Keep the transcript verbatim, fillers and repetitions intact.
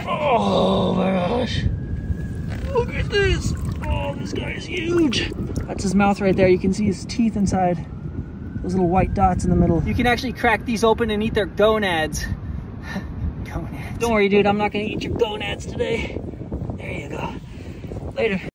Oh my gosh. Look at this. Oh, this guy is huge. That's his mouth right there. You can see his teeth inside. Those little white dots in the middle. You can actually crack these open and eat their gonads. Gonads. Don't worry, dude. I'm not going to eat your gonads today. There you go. Later.